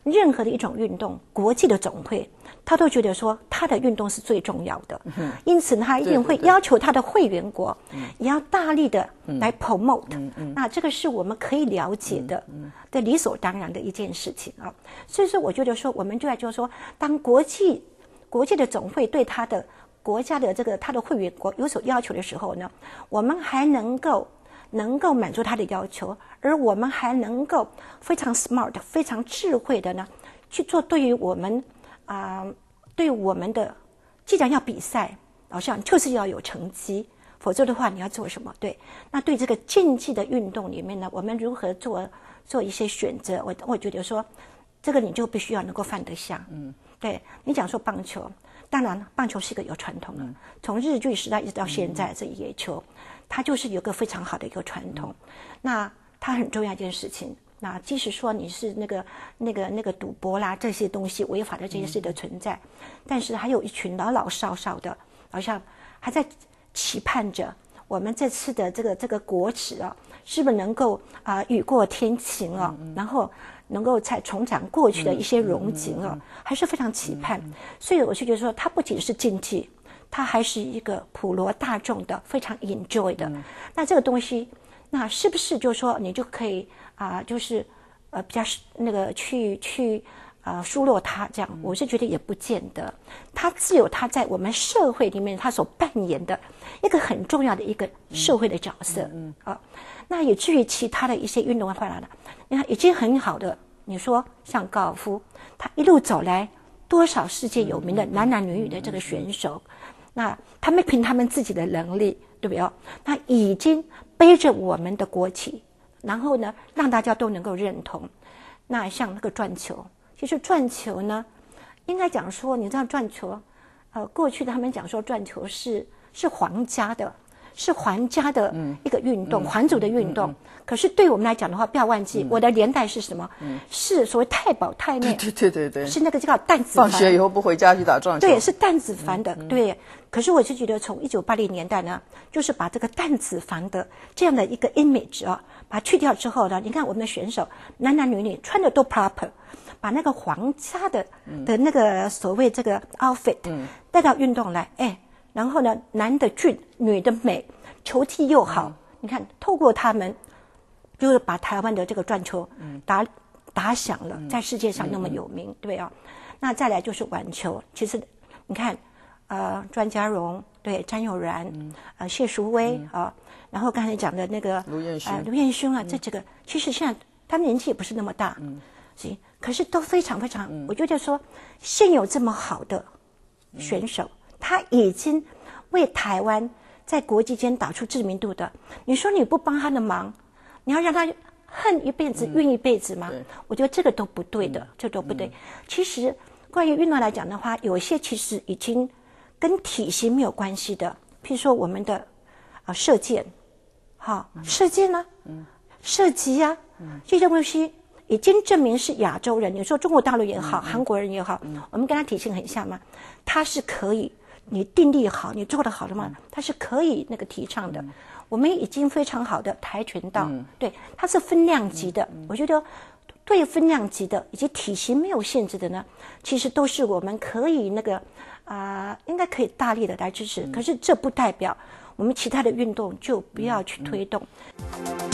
任何的一种运动，国际的总会他都觉得说他的运动是最重要的，因此他一定会要求他的会员国也要大力的来 promote，那这个是我们可以了解的，理所当然的一件事情啊。所以说我觉得说我们就在就是说，当国际的总会对他的国家的他的会员国有所要求的时候呢，我们还能够满足他的要求，而我们还能够非常 smart 非常智慧的呢去做对于我们的，既然要比赛，好像就是要有成绩，否则的话你要做什么？对，那对这个竞技的运动里面呢，我们如何做一些选择？我觉得说，这个你就必须要能够放得下。对，你讲说棒球，当然棒球是一个有传统的，从日据时代一直到现在，这野球它就是有个非常好的一个传统。那它很重要一件事情。那即使说你是那个赌博啦，这些东西违法的这些事的存在，但是还有一群老少的，好像还在期盼着我们这次的这个国耻啊，是不是能够雨过天晴啊，然后能够再重展过去的一些荣景啊，还是非常期盼。所以我就觉得说，它不仅是竞技，它还是一个普罗大众的非常 enjoy 的。那这个东西，那是不是就是说你就可以就是比较那个去疏落它这样？我是觉得也不见得，它只有它在我们社会里面它所扮演的一个很重要的一个社会的角色那也至于其他的一些运动回来了，你看已经很好的，你说像高尔夫，他一路走来多少世界有名的男女的这个选手，那他们凭他们自己的能力，对不对？那已经背着我们的国旗，然后呢让大家都能够认同。那像那个转球，其实转球呢，应该讲说，你知道转球，过去他们讲说转球是皇家的。是皇家的一个运动，皇族的运动。可是对我们来讲的话，不要忘记，我的年代是什么？是所谓太保太妹。 对， 是那个叫担子凡。 放学以后不回家去打撞球。 对，是担子凡的。对。可是我就觉得，从1980年代呢，就是把这个担子凡的这样的一个 image 把它去掉之后呢，你看我们的选手男女穿的都 proper， 把那个皇家的那个所谓这个 outfit 带到运动来，然后呢，男的俊，女的美，球技又好。你看，透过他们，就是把台湾的这个转球打响了，在世界上那么有名，对啊。那再来就是网球，其实你看，庄家荣，对，詹友然，谢淑薇然后刚才讲的那个卢彦勋这几个，其实现在他们年纪也不是那么大，可是都非常非常，我觉得说，现有这么好的选手。他已经为台湾在国际间打出知名度的，你说你不帮他的忙，你要让他恨一辈子、怨一辈子吗？我觉得这个都不对的，这都不对。其实关于运动来讲的话，有些其实已经跟体型没有关系的，譬如说我们的射箭，射箭呢，射击这些东西已经证明是亚洲人。你说中国大陆也好，韩国人也好，我们跟他体型很像吗？他是可以。你定力好，你做得好的话，它是可以那个提倡的。我们已经非常好的跆拳道，对，它是分量级的。我觉得对分量级的以及体型没有限制的呢，其实都是我们可以那个应该可以大力的来支持。可是这不代表我们其他的运动就不要去推动。